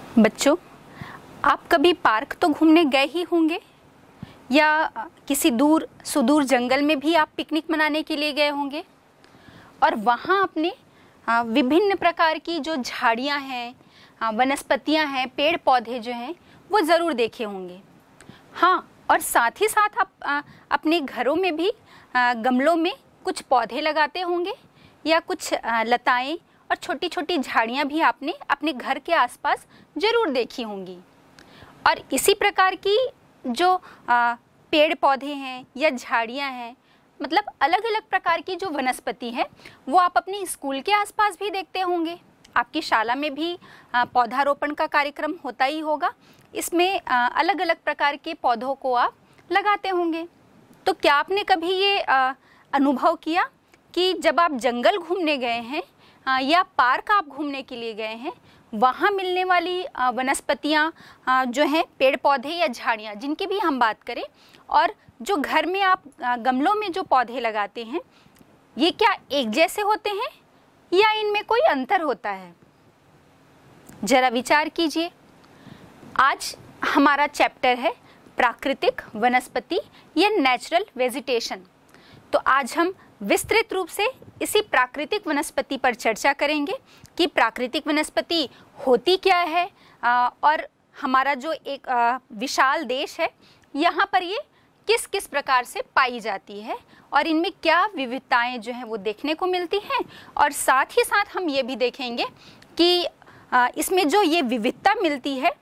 बच्चों, आप कभी पार्क तो घूमने गए ही होंगे या किसी दूर सुदूर जंगल में भी आप पिकनिक मनाने के लिए गए होंगे और वहाँ आपने विभिन्न प्रकार की जो झाड़ियाँ हैं, वनस्पतियाँ हैं, पेड़ पौधे जो हैं वो ज़रूर देखे होंगे। हाँ, और साथ ही साथ आप अपने घरों में भी गमलों में कुछ पौधे लगाते होंगे या कुछ लताएं और छोटी छोटी झाड़ियाँ भी आपने अपने घर के आसपास ज़रूर देखी होंगी। और इसी प्रकार की जो पेड़ पौधे हैं या झाड़ियाँ हैं, मतलब अलग अलग प्रकार की जो वनस्पति है वो आप अपने स्कूल के आसपास भी देखते होंगे। आपकी शाला में भी पौधारोपण का कार्यक्रम होता ही होगा। इसमें अलग अलग प्रकार के पौधों को आप लगाते होंगे। तो क्या आपने कभी ये अनुभव किया कि जब आप जंगल घूमने गए हैं या पार्क आप घूमने के लिए गए हैं, वहाँ मिलने वाली वनस्पतियाँ जो हैं, पेड़ पौधे या झाड़ियाँ जिनकी भी हम बात करें, और जो घर में आप गमलों में जो पौधे लगाते हैं, ये क्या एक जैसे होते हैं या इनमें कोई अंतर होता है? जरा विचार कीजिए। आज हमारा चैप्टर है प्राकृतिक वनस्पति या नेचुरल वेजिटेशन। तो आज हम विस्तृत रूप से इसी प्राकृतिक वनस्पति पर चर्चा करेंगे कि प्राकृतिक वनस्पति होती क्या है और हमारा जो एक विशाल देश है, यहाँ पर ये किस किस प्रकार से पाई जाती है और इनमें क्या विविधताएं जो हैं वो देखने को मिलती हैं। और साथ ही साथ हम ये भी देखेंगे कि इसमें जो ये विविधता मिलती है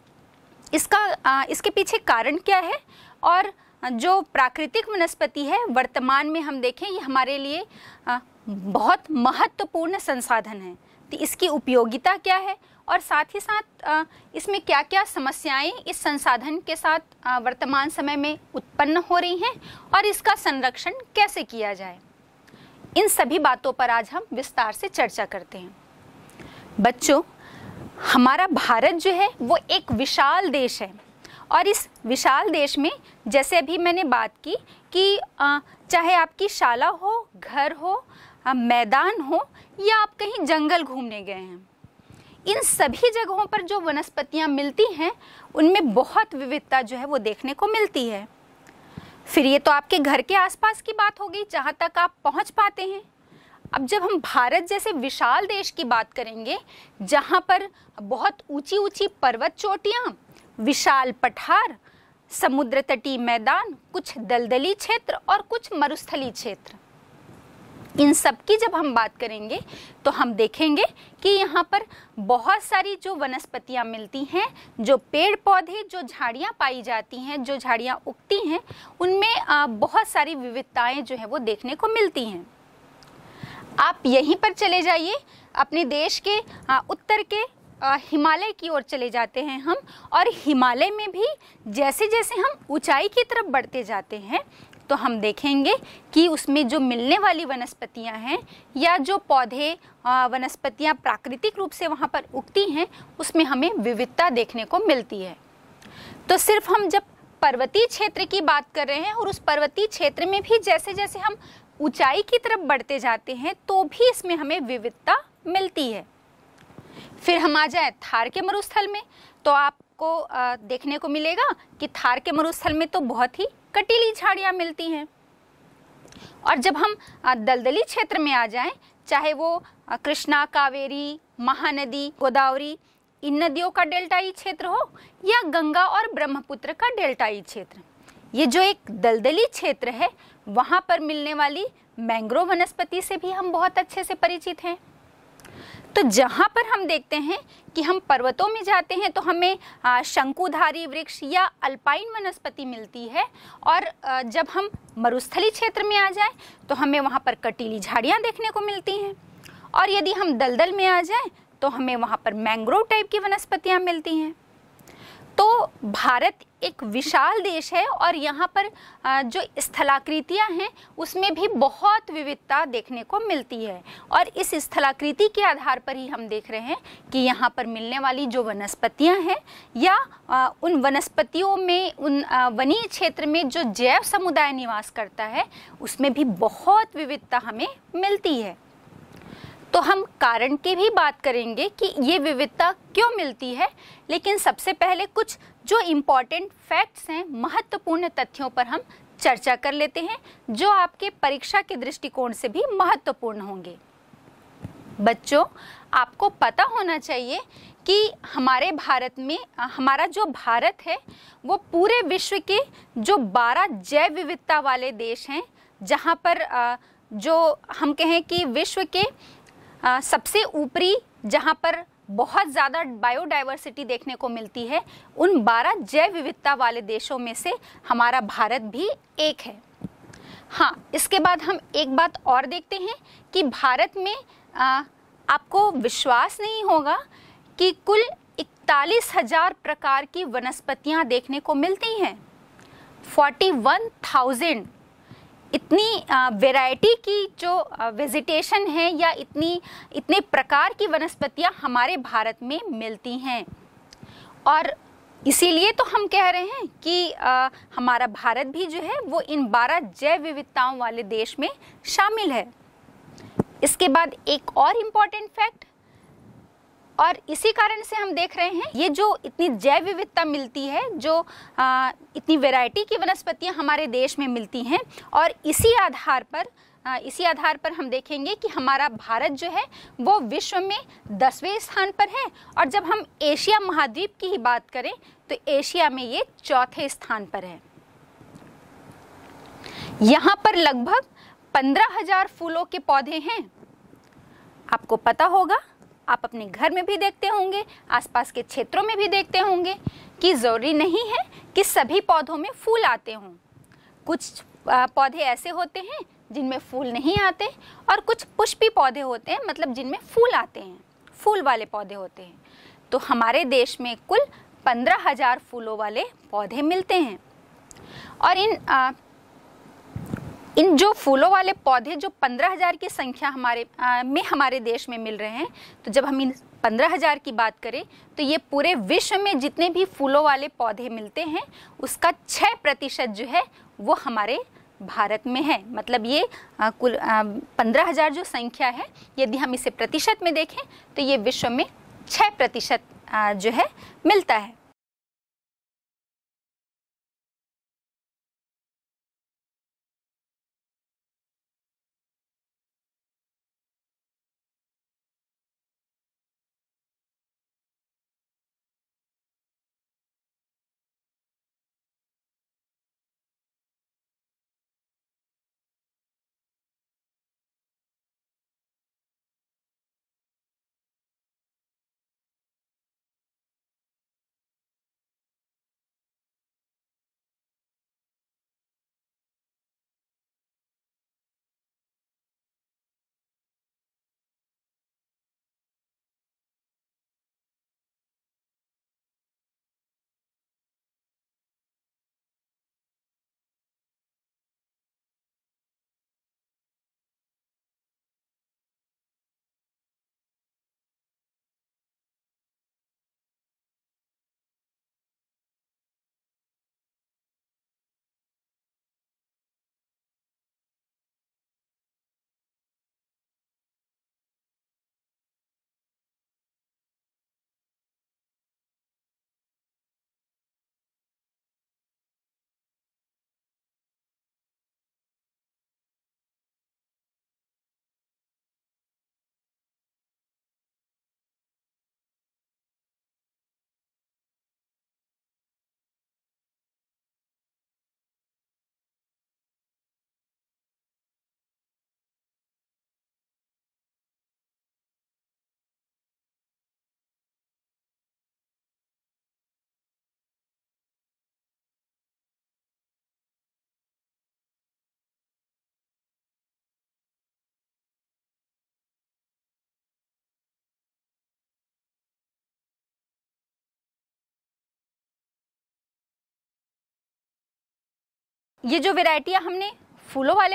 इसके पीछे कारण क्या है, और जो प्राकृतिक वनस्पति है वर्तमान में हम देखें ये हमारे लिए बहुत महत्वपूर्ण संसाधन है। तो इसकी उपयोगिता क्या है और साथ ही साथ इसमें क्या क्या समस्याएं इस संसाधन के साथ वर्तमान समय में उत्पन्न हो रही हैं और इसका संरक्षण कैसे किया जाए, इन सभी बातों पर आज हम विस्तार से चर्चा करते हैं। बच्चों, हमारा भारत जो है वो एक विशाल देश है और इस विशाल देश में जैसे अभी मैंने बात की कि चाहे आपकी शाला हो, घर हो, मैदान हो या आप कहीं जंगल घूमने गए हैं, इन सभी जगहों पर जो वनस्पतियां मिलती हैं उनमें बहुत विविधता जो है वो देखने को मिलती है। फिर ये तो आपके घर के आसपास की बात हो गई जहाँ तक आप पहुँच पाते हैं। अब जब हम भारत जैसे विशाल देश की बात करेंगे जहाँ पर बहुत ऊंची ऊंची पर्वत चोटियाँ, विशाल पठार, समुद्र तटीय मैदान, कुछ दलदली क्षेत्र और कुछ मरुस्थलीय क्षेत्र, इन सब की जब हम बात करेंगे तो हम देखेंगे कि यहाँ पर बहुत सारी जो वनस्पतियाँ मिलती हैं, जो पेड़ पौधे, जो झाड़ियाँ पाई जाती हैं, जो झाड़ियाँ उगती हैं, उनमें बहुत सारी विविधताएं जो है वो देखने को मिलती हैं। आप यहीं पर चले जाइए, अपने देश के उत्तर के हिमालय की ओर चले जाते हैं हम, और हिमालय में भी जैसे जैसे हम ऊंचाई की तरफ बढ़ते जाते हैं तो हम देखेंगे कि उसमें जो मिलने वाली वनस्पतियां हैं या जो पौधे वनस्पतियां प्राकृतिक रूप से वहां पर उगती हैं, उसमें हमें विविधता देखने को मिलती है। तो सिर्फ हम जब पर्वतीय क्षेत्र की बात कर रहे हैं और उस पर्वतीय क्षेत्र में भी जैसे जैसे हम ऊंचाई की तरफ बढ़ते जाते हैं तो भी इसमें हमें विविधता मिलती है। फिर हम आ जाए थार के मरुस्थल में, तो आपको देखने को मिलेगा कि थार के मरुस्थल में तो बहुत ही कटीली झाड़ियाँ मिलती हैं। और जब हम दलदली क्षेत्र में आ जाएं, चाहे वो कृष्णा, कावेरी, महानदी, गोदावरी, इन नदियों का डेल्टाई क्षेत्र हो या गंगा और ब्रह्मपुत्र का डेल्टाई क्षेत्र, ये जो एक दलदली क्षेत्र है वहाँ पर मिलने वाली मैंग्रोव वनस्पति से भी हम बहुत अच्छे से परिचित हैं। तो जहाँ पर हम देखते हैं कि हम पर्वतों में जाते हैं तो हमें शंकुधारी वृक्ष या अल्पाइन वनस्पति मिलती है, और जब हम मरुस्थलीय क्षेत्र में आ जाएं तो हमें वहाँ पर कटीली झाड़ियाँ देखने को मिलती हैं, और यदि हम दलदल में आ जाएं तो हमें वहाँ पर मैंग्रोव टाइप की वनस्पतियाँ मिलती हैं। तो भारत एक विशाल देश है और यहाँ पर जो स्थलाकृतियाँ हैं उसमें भी बहुत विविधता देखने को मिलती है, और इस स्थलाकृति के आधार पर ही हम देख रहे हैं कि यहाँ पर मिलने वाली जो वनस्पतियाँ हैं या उन वनस्पतियों में, उन वनीय क्षेत्र में जो जैव समुदाय निवास करता है उसमें भी बहुत विविधता हमें मिलती है। तो हम कारण की भी बात करेंगे कि ये विविधता क्यों मिलती है, लेकिन सबसे पहले कुछ जो इम्पॉर्टेंट फैक्ट्स हैं, महत्वपूर्ण तथ्यों पर हम चर्चा कर लेते हैं, जो आपके परीक्षा के दृष्टिकोण से भी महत्वपूर्ण होंगे। बच्चों, आपको पता होना चाहिए कि हमारे भारत में, हमारा जो भारत है वो पूरे विश्व के जो 12 जैव विविधता वाले देश हैं, जहाँ पर जो हम कहें कि विश्व के सबसे ऊपरी, जहाँ पर बहुत ज़्यादा बायोडाइवर्सिटी देखने को मिलती है, उन 12 जैव विविधता वाले देशों में से हमारा भारत भी एक है। हाँ, इसके बाद हम एक बात और देखते हैं कि भारत में आपको विश्वास नहीं होगा कि कुल 41,000 प्रकार की वनस्पतियाँ देखने को मिलती हैं। 41,000 इतनी वैरायटी की जो वेजिटेशन है या इतने प्रकार की वनस्पतियां हमारे भारत में मिलती हैं, और इसीलिए तो हम कह रहे हैं कि हमारा भारत भी जो है वो इन 12 जैव विविधताओं वाले देश में शामिल है। इसके बाद एक और इम्पॉर्टेंट फैक्ट, और इसी कारण से हम देख रहे हैं ये जो इतनी जैव विविधता मिलती है, जो इतनी वैरायटी की वनस्पतियां हमारे देश में मिलती हैं, और इसी आधार पर हम देखेंगे कि हमारा भारत जो है वो विश्व में 10वें स्थान पर है, और जब हम एशिया महाद्वीप की ही बात करें तो एशिया में ये 4थे स्थान पर है। यहाँ पर लगभग 15,000 फूलों के पौधे हैं। आपको पता होगा, आप अपने घर में भी देखते होंगे, आसपास के क्षेत्रों में भी देखते होंगे कि ज़रूरी नहीं है कि सभी पौधों में फूल आते हों। कुछ पौधे ऐसे होते हैं जिनमें फूल नहीं आते, और कुछ पुष्पी पौधे होते हैं, मतलब जिनमें फूल आते हैं, फूल वाले पौधे होते हैं। तो हमारे देश में कुल 15,000 फूलों वाले पौधे मिलते हैं। और इन जो फूलों वाले पौधे जो 15,000 की संख्या हमारे देश में मिल रहे हैं, तो जब हम इन 15,000 की बात करें तो ये पूरे विश्व में जितने भी फूलों वाले पौधे मिलते हैं उसका 6% जो है वो हमारे भारत में है। मतलब ये कुल 15,000 जो संख्या है, यदि हम इसे प्रतिशत में देखें तो ये विश्व में 6% जो है मिलता है। ये जो वैरायटियाँ हमने फूलों वाले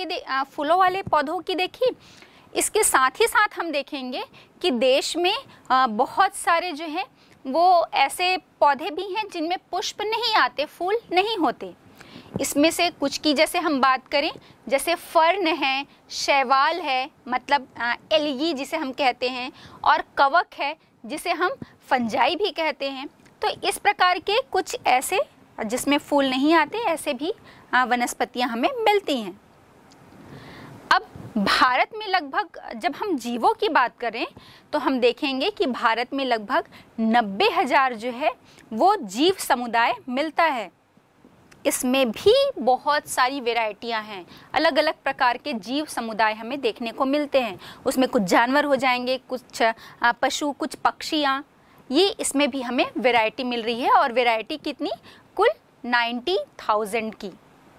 पौधों की देखी, इसके साथ ही साथ हम देखेंगे कि देश में बहुत सारे जो है वो ऐसे पौधे भी हैं जिनमें पुष्प नहीं आते, फूल नहीं होते। इसमें से कुछ की जैसे हम बात करें, जैसे फर्न है, शैवाल है, मतलब एल्गी जिसे हम कहते हैं, और कवक है जिसे हम फंजाई भी कहते हैं। तो इस प्रकार के कुछ ऐसे जिसमें फूल नहीं आते ऐसे भी वनस्पतियां हमें मिलती हैं। अब भारत में लगभग, जब हम जीवों की बात करें तो हम देखेंगे कि भारत में लगभग 90,000 जो है वो जीव समुदाय मिलता है। इसमें भी बहुत सारी वैरायटियां हैं, अलग अलग प्रकार के जीव समुदाय हमें देखने को मिलते हैं। उसमें कुछ जानवर हो जाएंगे, कुछ पशु, कुछ पक्षियाँ, ये इसमें भी हमें वैरायटी मिल रही है। और वैरायटी कितनी? कुल 90,000 की।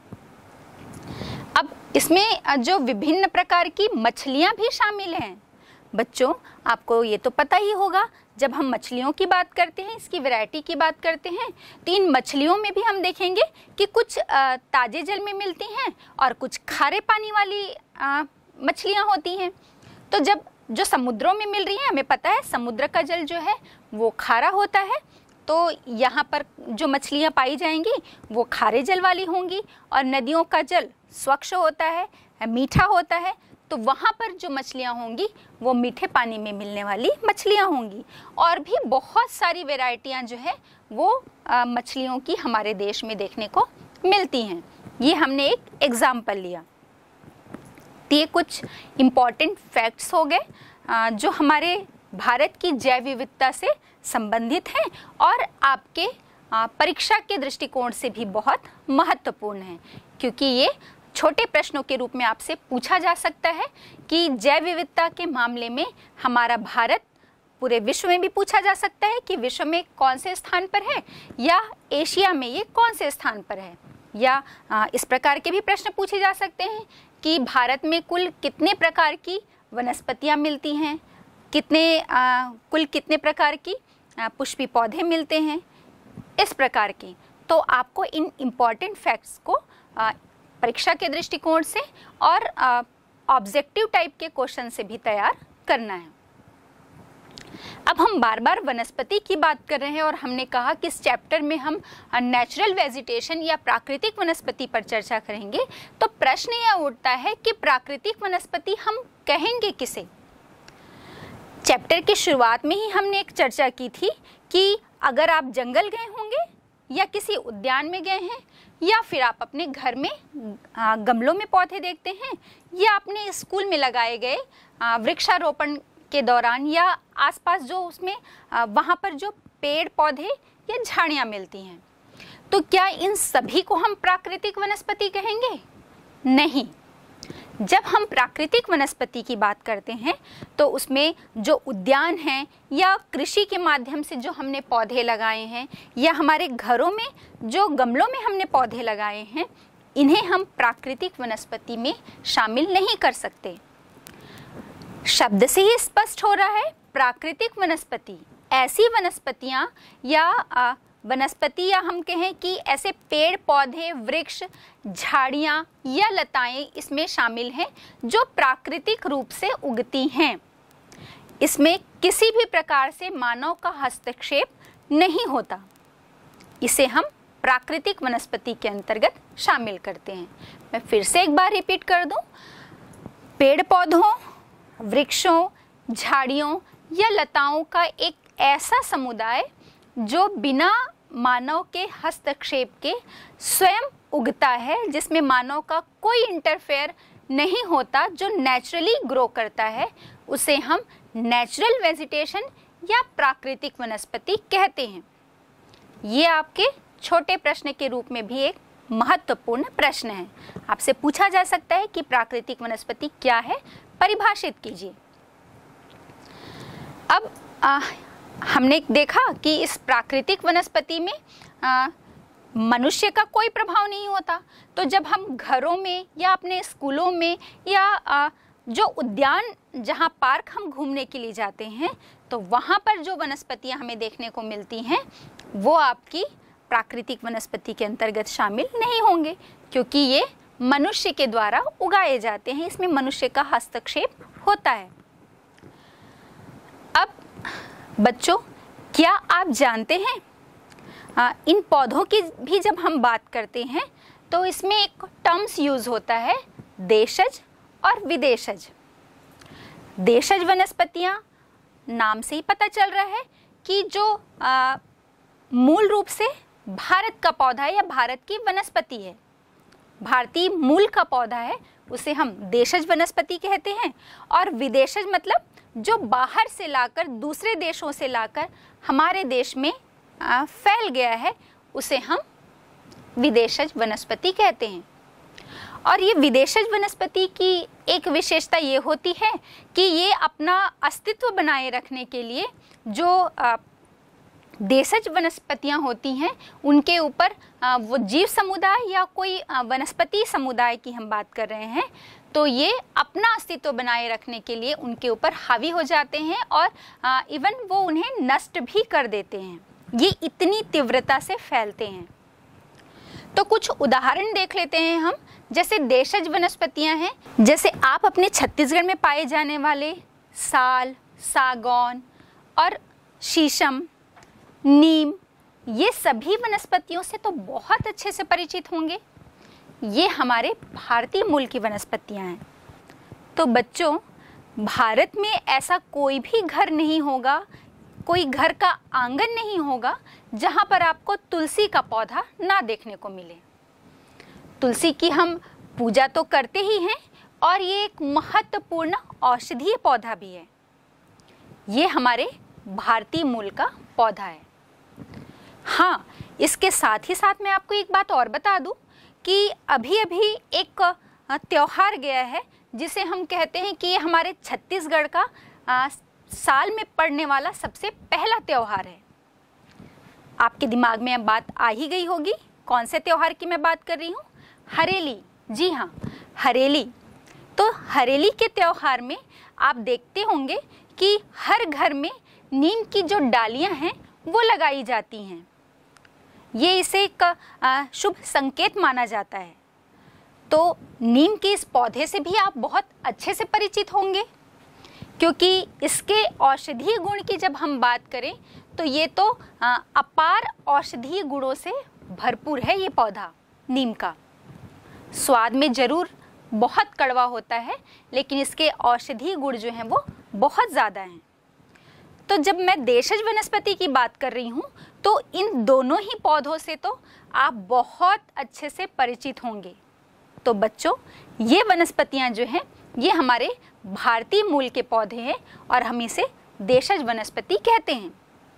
अब इसमें जो विभिन्न प्रकार की मछलियाँ भी शामिल हैं। बच्चों, आपको ये तो पता ही होगा, जब हम मछलियों की बात करते हैं, इसकी वैरायटी की बात करते हैं, तो इन मछलियों में भी हम देखेंगे कि कुछ ताजे जल में मिलती हैं और कुछ खारे पानी वाली मछलियाँ होती हैं। तो जब जो समुद्रों में मिल रही हैं, हमें पता है समुद्र का जल जो है वो खारा होता है, तो यहाँ पर जो मछलियाँ पाई जाएंगी वो खारे जल वाली होंगी, और नदियों का जल स्वच्छ होता है, मीठा होता है, तो वहाँ पर जो मछलियाँ होंगी वो मीठे पानी में मिलने वाली मछलियाँ होंगी। और भी बहुत सारी वैरायटियाँ जो है वो मछलियों की हमारे देश में देखने को मिलती हैं। ये हमने एक एग्जाम्पल लिया। तो ये कुछ इम्पॉर्टेंट फैक्ट्स हो गए जो हमारे भारत की जैव विविधता से संबंधित हैं और आपके परीक्षा के दृष्टिकोण से भी बहुत महत्वपूर्ण हैं, क्योंकि ये छोटे प्रश्नों के रूप में आपसे पूछा जा सकता है कि जैव विविधता के मामले में हमारा भारत पूरे विश्व में भी पूछा जा सकता है कि विश्व में कौन से स्थान पर है, या एशिया में ये कौन से स्थान पर है। या इस प्रकार के भी प्रश्न पूछे जा सकते हैं कि भारत में कुल कितने प्रकार की वनस्पतियाँ मिलती हैं, कुल कितने प्रकार की पुष्पी पौधे मिलते हैं, इस प्रकार की। तो आपको इन इम्पॉर्टेंट फैक्ट्स को परीक्षा के दृष्टिकोण से और ऑब्जेक्टिव टाइप के क्वेश्चन से भी तैयार करना है। अब हम बार बार वनस्पति की बात कर रहे हैं और हमने कहा कि इस चैप्टर में हम नेचुरल वेजिटेशन या प्राकृतिक वनस्पति पर चर्चा करेंगे। तो प्रश्न यह उठता है कि प्राकृतिक वनस्पति हम कहेंगे किसे? चैप्टर की शुरुआत में ही हमने एक चर्चा की थी कि अगर आप जंगल गए होंगे या किसी उद्यान में गए हैं, या फिर आप अपने घर में गमलों में पौधे देखते हैं, या अपने स्कूल में लगाए गए वृक्षारोपण के दौरान या आसपास जो उसमें वहाँ पर जो पेड़ पौधे या झाड़ियाँ मिलती हैं, तो क्या इन सभी को हम प्राकृतिक वनस्पति कहेंगे? नहीं। जब हम प्राकृतिक वनस्पति की बात करते हैं तो उसमें जो उद्यान हैं या कृषि के माध्यम से जो हमने पौधे लगाए हैं, या हमारे घरों में जो गमलों में हमने पौधे लगाए हैं, इन्हें हम प्राकृतिक वनस्पति में शामिल नहीं कर सकते। शब्द से ही स्पष्ट हो रहा है, प्राकृतिक वनस्पति ऐसी वनस्पतियां या वनस्पति, या हम कहें कि ऐसे पेड़ पौधे, वृक्ष, झाड़ियाँ या लताएं इसमें शामिल हैं जो प्राकृतिक रूप से उगती हैं। इसमें किसी भी प्रकार से मानव का हस्तक्षेप नहीं होता। इसे हम प्राकृतिक वनस्पति के अंतर्गत शामिल करते हैं। मैं फिर से एक बार रिपीट कर दूं, पेड़ पौधों, वृक्षों, झाड़ियों या लताओं का एक ऐसा समुदाय जो बिना मानव के हस्तक्षेप के स्वयं उगता है, जिसमें मानव का कोई इंटरफेयर नहीं होता, जो नेचुरली ग्रो करता है, उसे हम नेचुरल वेजिटेशन या प्राकृतिक वनस्पति कहते हैं। ये आपके छोटे प्रश्न के रूप में भी एक महत्वपूर्ण प्रश्न है। आपसे पूछा जा सकता है कि प्राकृतिक वनस्पति क्या है, परिभाषित कीजिए। अब हमने देखा कि इस प्राकृतिक वनस्पति में मनुष्य का कोई प्रभाव नहीं होता। तो जब हम घरों में या अपने स्कूलों में या जो उद्यान, जहाँ पार्क हम घूमने के लिए जाते हैं, तो वहाँ पर जो वनस्पतियाँ हमें देखने को मिलती हैं वो आपकी प्राकृतिक वनस्पति के अंतर्गत शामिल नहीं होंगे, क्योंकि ये मनुष्य के द्वारा उगाए जाते हैं, इसमें मनुष्य का हस्तक्षेप होता है। अब बच्चों, क्या आप जानते हैं इन पौधों की भी जब हम बात करते हैं तो इसमें एक टर्म्स यूज होता है देशज और विदेशज। देशज वनस्पतियां, नाम से ही पता चल रहा है कि जो मूल रूप से भारत का पौधा है या भारत की वनस्पति है, भारतीय मूल का पौधा है, उसे हम देशज वनस्पति कहते हैं। और विदेशज मतलब जो बाहर से लाकर, दूसरे देशों से लाकर हमारे देश में फैल गया है, उसे हम विदेशज वनस्पति कहते हैं। और ये विदेशज वनस्पति की एक विशेषता ये होती है कि ये अपना अस्तित्व बनाए रखने के लिए जो देशज वनस्पतियां होती हैं उनके ऊपर वो जीव समुदाय या कोई वनस्पति समुदाय की हम बात कर रहे हैं, तो ये अपना अस्तित्व बनाए रखने के लिए उनके ऊपर हावी हो जाते हैं और इवन वो उन्हें नष्ट भी कर देते हैं। ये इतनी तीव्रता से फैलते हैं। तो कुछ उदाहरण देख लेते हैं हम। जैसे देशज वनस्पतियां हैं, जैसे आप अपने छत्तीसगढ़ में पाए जाने वाले साल, सागौन और शीशम, नीम, ये सभी वनस्पतियों से तो बहुत अच्छे से परिचित होंगे। ये हमारे भारतीय मूल की वनस्पतियां हैं। तो बच्चों, भारत में ऐसा कोई भी घर नहीं होगा, कोई घर का आंगन नहीं होगा जहां पर आपको तुलसी का पौधा ना देखने को मिले। तुलसी की हम पूजा तो करते ही हैं और ये एक महत्वपूर्ण औषधीय पौधा भी है। ये हमारे भारतीय मूल का पौधा है। हाँ, इसके साथ ही साथ मैं आपको एक बात और बता दूं कि अभी अभी एक त्योहार गया है जिसे हम कहते हैं कि ये हमारे छत्तीसगढ़ का साल में पड़ने वाला सबसे पहला त्योहार है। आपके दिमाग में अब बात आ ही गई होगी कौन से त्योहार की मैं बात कर रही हूँ। हरेली। जी हाँ, हरेली। तो हरेली के त्योहार में आप देखते होंगे कि हर घर में नीम की जो डालियाँ हैं वो लगाई जाती हैं। ये इसे एक शुभ संकेत माना जाता है। तो नीम के इस पौधे से भी आप बहुत अच्छे से परिचित होंगे, क्योंकि इसके औषधीय गुण की जब हम बात करें तो ये तो अपार औषधीय गुणों से भरपूर है। ये पौधा नीम का स्वाद में जरूर बहुत कड़वा होता है, लेकिन इसके औषधीय गुण जो हैं वो बहुत ज़्यादा हैं। तो जब मैं देशज वनस्पति की बात कर रही हूँ तो इन दोनों ही पौधों से तो आप बहुत अच्छे से परिचित होंगे। तो बच्चों, ये वनस्पतियाँ जो हैं ये हमारे भारतीय मूल के पौधे हैं और हम इसे देशज वनस्पति कहते हैं।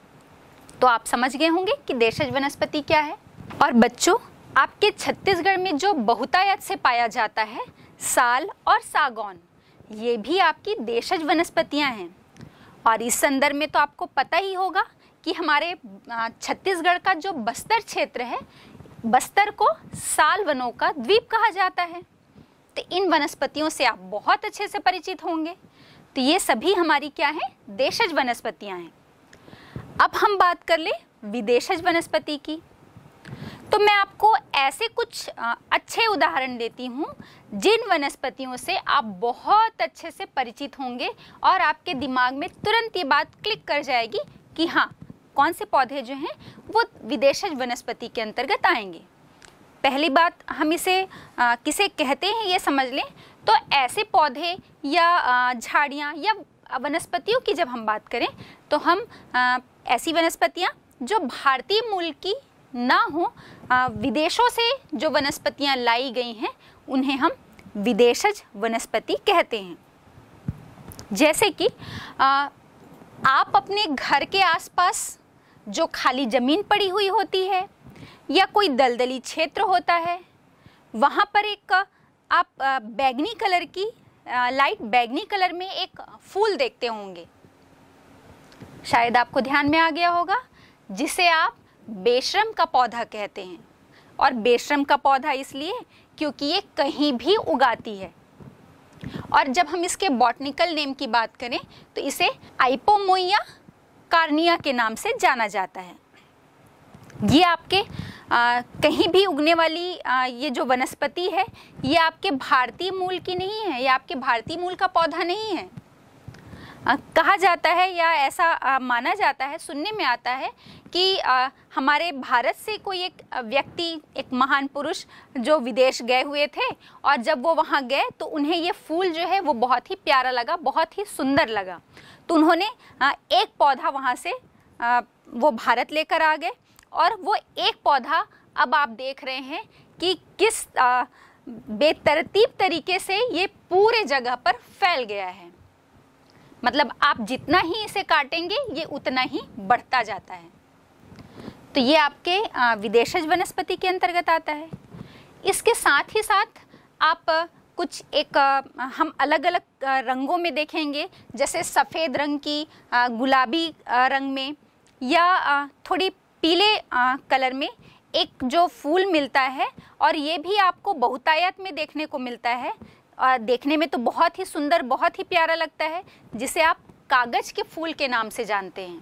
तो आप समझ गए होंगे कि देशज वनस्पति क्या है। और बच्चों, आपके छत्तीसगढ़ में जो बहुतायत से पाया जाता है साल और सागौन, ये भी आपकी देशज वनस्पतियां हैं। और इस संदर्भ में तो आपको पता ही होगा कि हमारे छत्तीसगढ़ का जो बस्तर क्षेत्र है, बस्तर को साल वनों का द्वीप कहा जाता है। तो इन वनस्पतियों से आप बहुत अच्छे से परिचित होंगे। तो ये सभी हमारी क्या है, देशज वनस्पतियां हैं। अब हम बात कर ले विदेशज वनस्पति की। तो मैं आपको ऐसे कुछ अच्छे उदाहरण देती हूँ जिन वनस्पतियों से आप बहुत अच्छे से परिचित होंगे और आपके दिमाग में तुरंत ये बात क्लिक कर जाएगी कि हाँ, कौन से पौधे जो हैं वो विदेशज वनस्पति के अंतर्गत आएंगे। पहली बात, हम इसे किसे कहते हैं ये समझ लें। तो ऐसे पौधे या झाड़ियाँ या वनस्पतियों की जब हम बात करें तो हम ऐसी वनस्पतियाँ जो भारतीय मूल की ना हो, विदेशों से जो वनस्पतियाँ लाई गई हैं उन्हें हम विदेशज वनस्पति कहते हैं। जैसे कि आप अपने घर के आसपास जो खाली ज़मीन पड़ी हुई होती है या कोई दलदली क्षेत्र होता है, वहाँ पर एक आप बैगनी कलर की लाइट बैगनी कलर में एक फूल देखते होंगे, शायद आपको ध्यान में आ गया होगा, जिसे आप बेशरम का पौधा कहते हैं। और बेशरम का पौधा इसलिए क्योंकि ये कहीं भी उगाती है। और जब हम इसके बॉटनिकल नेम की बात करें तो इसे आइपोमोइया कार्निया के नाम से जाना जाता है। ये आपके कहीं भी उगने वाली ये जो वनस्पति है ये आपके भारतीय मूल की नहीं है, ये आपके भारतीय मूल का पौधा नहीं है। कहा जाता है या ऐसा माना जाता है, सुनने में आता है कि हमारे भारत से कोई एक व्यक्ति, एक महान पुरुष जो विदेश गए हुए थे, और जब वो वहाँ गए तो उन्हें ये फूल जो है वो बहुत ही प्यारा लगा, बहुत ही सुंदर लगा। तो उन्होंने एक पौधा वहाँ से वो भारत लेकर आ गए, और वो एक पौधा अब आप देख रहे हैं कि किस बेतरतीब तरीके से ये पूरे जगह पर फैल गया है। मतलब आप जितना ही इसे काटेंगे ये उतना ही बढ़ता जाता है। तो ये आपके विदेशज वनस्पति के अंतर्गत आता है। इसके साथ ही साथ आप कुछ एक हम अलग अलग रंगों में देखेंगे, जैसे सफ़ेद रंग की, गुलाबी रंग में, या थोड़ी पीले कलर में एक जो फूल मिलता है, और ये भी आपको बहुतायत में देखने को मिलता है, और देखने में तो बहुत ही सुंदर, बहुत ही प्यारा लगता है, जिसे आप कागज के फूल के नाम से जानते हैं।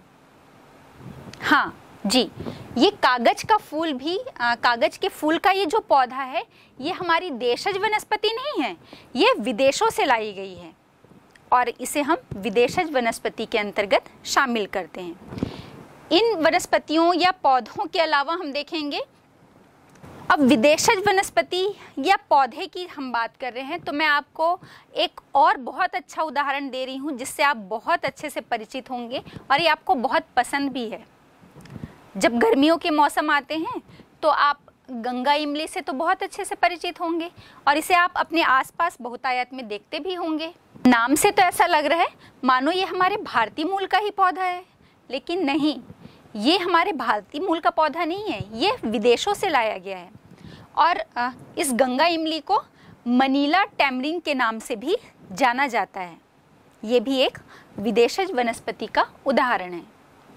हाँ जी, ये कागज का फूल भी, कागज के फूल का ये जो पौधा है, ये हमारी देशज वनस्पति नहीं है, ये विदेशों से लाई गई है, और इसे हम विदेशज वनस्पति के अंतर्गत शामिल करते हैं। इन वनस्पतियों या पौधों के अलावा हम देखेंगे, अब विदेशज वनस्पति या पौधे की हम बात कर रहे हैं, तो मैं आपको एक और बहुत अच्छा उदाहरण दे रही हूँ, जिससे आप बहुत अच्छे से परिचित होंगे, और ये आपको बहुत पसंद भी है। जब गर्मियों के मौसम आते हैं तो आप गंगा इमली से तो बहुत अच्छे से परिचित होंगे, और इसे आप अपने आसपास बहुतायत में देखते भी होंगे। नाम से तो ऐसा लग रहा है मानो ये हमारे भारतीय मूल का ही पौधा है, लेकिन नहीं, ये हमारे भारतीय मूल का पौधा नहीं है, ये विदेशों से लाया गया है। और इस गंगा इमली को मनीला टैमरिंड के नाम से भी जाना जाता है। ये भी एक विदेशज वनस्पति का उदाहरण है।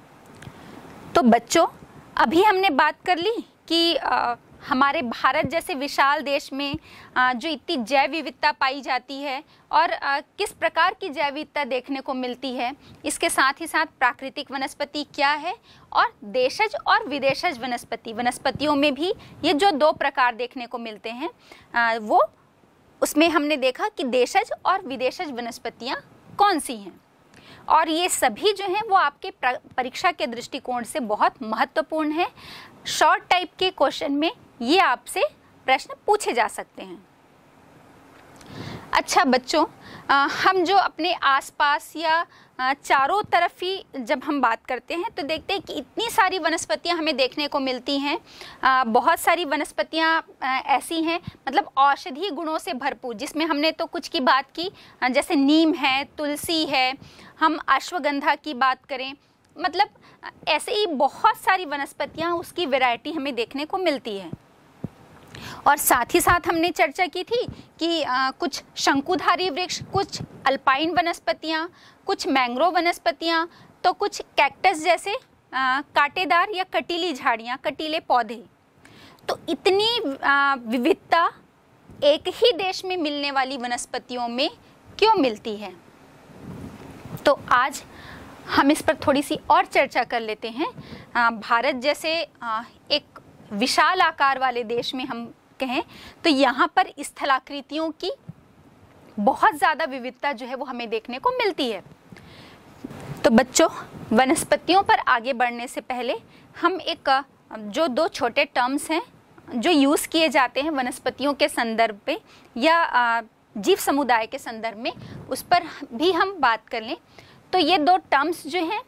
तो बच्चों, अभी हमने बात कर ली कि हमारे भारत जैसे विशाल देश में जो इतनी जैव विविधता पाई जाती है, और किस प्रकार की जैव विविधता देखने को मिलती है, इसके साथ ही साथ प्राकृतिक वनस्पति क्या है, और देशज और विदेशज वनस्पतियों में भी ये जो दो प्रकार देखने को मिलते हैं, वो उसमें हमने देखा कि देशज और विदेशज वनस्पतियाँ कौन सी हैं, और ये सभी जो हैं वो आपके परीक्षा के दृष्टिकोण से बहुत महत्वपूर्ण है। शॉर्ट टाइप के क्वेश्चन में ये आपसे प्रश्न पूछे जा सकते हैं। अच्छा बच्चों, हम जो अपने आसपास या चारों तरफ ही जब हम बात करते हैं तो देखते हैं कि इतनी सारी वनस्पतियां हमें देखने को मिलती हैं। बहुत सारी वनस्पतियां ऐसी हैं, मतलब औषधीय गुणों से भरपूर, जिसमें हमने तो कुछ की बात की, जैसे नीम है, तुलसी है, हम अश्वगंधा की बात करें, मतलब ऐसे ही बहुत सारी वनस्पतियां, उसकी वैरायटी हमें देखने को मिलती है। और साथ ही साथ हमने चर्चा की थी कि कुछ शंकुधारी वृक्ष, कुछ अल्पाइन वनस्पतियाँ, कुछ मैंग्रोव वनस्पतियाँ, तो कुछ कैक्टस जैसे कांटेदार या कटीली झाड़ियाँ, कटीले पौधे। तो इतनी विविधता एक ही देश में मिलने वाली वनस्पतियों में क्यों मिलती है? तो आज हम इस पर थोड़ी सी और चर्चा कर लेते हैं। भारत जैसे एक विशाल आकार वाले देश में हम कहें तो यहाँ पर स्थलाकृतियों की बहुत ज़्यादा विविधता जो है वो हमें देखने को मिलती है। तो बच्चों, वनस्पतियों पर आगे बढ़ने से पहले हम एक जो दो छोटे टर्म्स हैं जो यूज़ किए जाते हैं वनस्पतियों के संदर्भ पे या जीव समुदाय के संदर्भ में, उस पर भी हम बात कर लें। तो ये दो टर्म्स जो हैं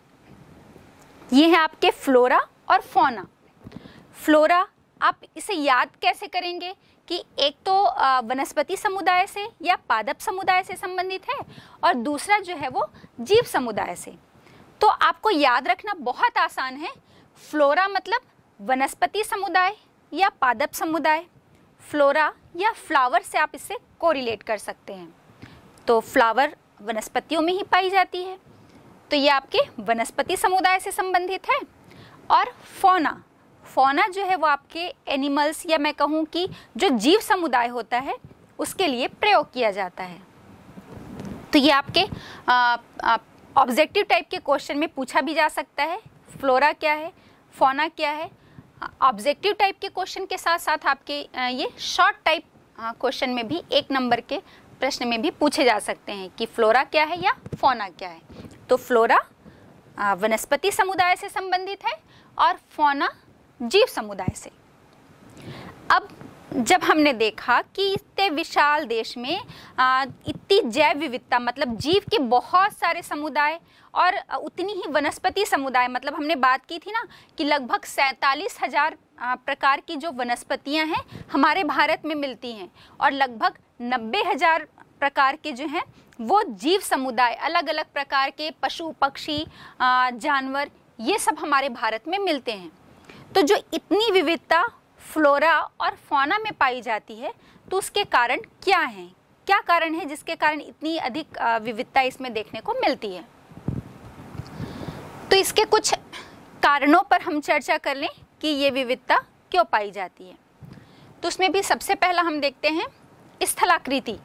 ये हैं आपके फ्लोरा और फौना। फ्लोरा, आप इसे याद कैसे करेंगे कि एक तो वनस्पति समुदाय से या पादप समुदाय से संबंधित है और दूसरा जो है वो जीव समुदाय से। तो आपको याद रखना बहुत आसान है। फ्लोरा मतलब वनस्पति समुदाय या पादप समुदाय, फ्लोरा या फ्लावर से आप इससे कोरिलेट कर सकते हैं। तो फ्लावर वनस्पतियों में ही पाई जाती है, तो ये आपके वनस्पति समुदाय से संबंधित है। और फौना, फौना जो है वो आपके एनिमल्स या मैं कहूँ कि जो जीव समुदाय होता है उसके लिए प्रयोग किया जाता है। तो ये आपके ऑब्जेक्टिव टाइप के क्वेश्चन में पूछा भी जा सकता है, फ्लोरा क्या है, फौना क्या है। ऑब्जेक्टिव टाइप के क्वेश्चन के साथ साथ आपके ये शॉर्ट टाइप क्वेश्चन में भी 1 नंबर के प्रश्न में भी पूछे जा सकते हैं कि फ्लोरा क्या है या फौना क्या है। तो फ्लोरा वनस्पति समुदाय से संबंधित है और फौना जीव समुदाय से। अब जब हमने देखा कि इतने विशाल देश में इतनी जैव विविधता, मतलब जीव के बहुत सारे समुदाय और उतनी ही वनस्पति समुदाय, मतलब हमने बात की थी ना कि लगभग 47,000 प्रकार की जो वनस्पतियां हैं हमारे भारत में मिलती हैं और लगभग 90,000 प्रकार के जो हैं वो जीव समुदाय, अलग अलग प्रकार के पशु पक्षी जानवर, ये सब हमारे भारत में मिलते हैं। तो जो इतनी विविधता फ्लोरा और फौना में पाई जाती है, तो उसके कारण क्या हैं? क्या कारण है जिसके कारण इतनी अधिक विविधता इसमें देखने को मिलती है? तो इसके कुछ कारणों पर हम चर्चा कर लें कि ये विविधता क्यों पाई जाती है। तो उसमें भी सबसे पहला हम देखते हैं स्थलाकृति।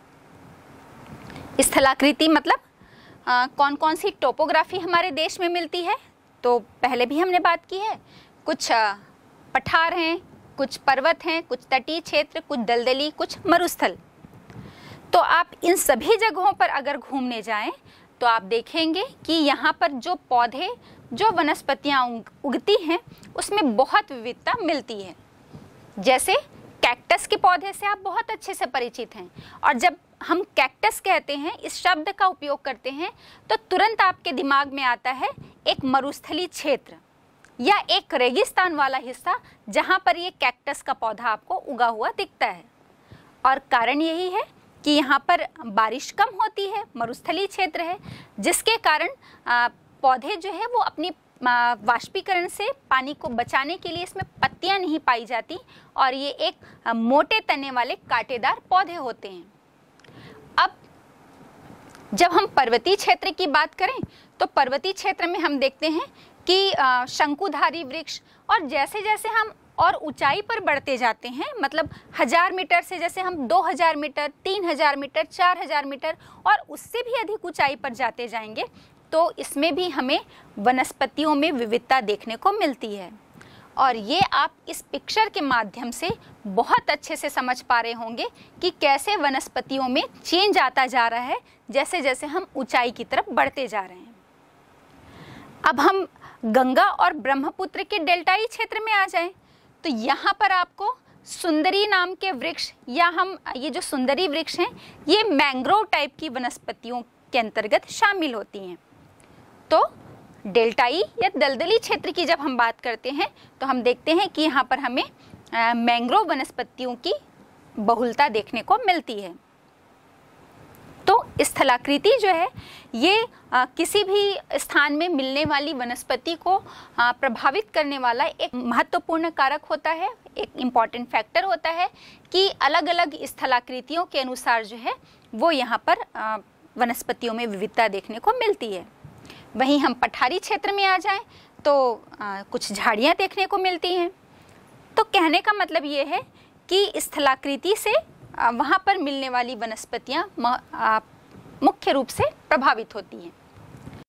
स्थलाकृति मतलब कौन कौन सी टोपोग्राफी हमारे देश में मिलती है। तो पहले भी हमने बात की है, कुछ पठार हैं, कुछ पर्वत हैं, कुछ तटीय क्षेत्र, कुछ दलदली, कुछ मरुस्थल। तो आप इन सभी जगहों पर अगर घूमने जाएं तो आप देखेंगे कि यहाँ पर जो पौधे, जो वनस्पतियाँ उगती हैं उसमें बहुत विविधता मिलती है। जैसे कैक्टस के पौधे से आप बहुत अच्छे से परिचित हैं, और जब हम कैक्टस कहते हैं, इस शब्द का उपयोग करते हैं, तो तुरंत आपके दिमाग में आता है एक मरुस्थली क्षेत्र या एक रेगिस्तान वाला हिस्सा जहाँ पर ये कैक्टस का पौधा आपको उगा हुआ दिखता है। और कारण यही है कि यहाँ पर बारिश कम होती है, मरुस्थलीय क्षेत्र है, जिसके कारण पौधे जो है वो अपनी वाष्पीकरण से पानी को बचाने के लिए इसमें पत्तियाँ नहीं पाई जाती और ये एक मोटे तने वाले कांटेदार पौधे होते हैं। अब जब हम पर्वतीय क्षेत्र की बात करें तो पर्वतीय क्षेत्र में हम देखते हैं कि शंकुधारी वृक्ष, और जैसे जैसे हम और ऊंचाई पर बढ़ते जाते हैं, मतलब 1000 मीटर से जैसे हम 2000 मीटर, 3000 मीटर, 4000 मीटर और उससे भी अधिक ऊंचाई पर जाते जाएंगे, तो इसमें भी हमें वनस्पतियों में विविधता देखने को मिलती है। और ये आप इस पिक्चर के माध्यम से बहुत अच्छे से समझ पा रहे होंगे कि कैसे वनस्पतियों में चेंज आता जा रहा है जैसे जैसे हम ऊंचाई की तरफ बढ़ते जा रहे हैं। अब हम गंगा और ब्रह्मपुत्र के डेल्टाई क्षेत्र में आ जाएं, तो यहाँ पर आपको सुंदरी नाम के वृक्ष, या हम ये जो सुंदरी वृक्ष हैं ये मैंग्रोव टाइप की वनस्पतियों के अंतर्गत शामिल होती हैं। तो डेल्टाई या दलदली क्षेत्र की जब हम बात करते हैं तो हम देखते हैं कि यहाँ पर हमें मैंग्रोव वनस्पतियों की बहुलता देखने को मिलती है। तो स्थलाकृति जो है ये किसी भी स्थान में मिलने वाली वनस्पति को प्रभावित करने वाला एक महत्वपूर्ण कारक होता है, एक इम्पॉर्टेंट फैक्टर होता है कि अलग अलग स्थलाकृतियों के अनुसार जो है वो यहाँ पर वनस्पतियों में विविधता देखने को मिलती है। वहीं हम पठारी क्षेत्र में आ जाएं तो कुछ झाड़ियाँ देखने को मिलती हैं। तो कहने का मतलब ये है कि स्थलाकृति से वहाँ पर मिलने वाली वनस्पतियाँ मुख्य रूप से प्रभावित होती हैं।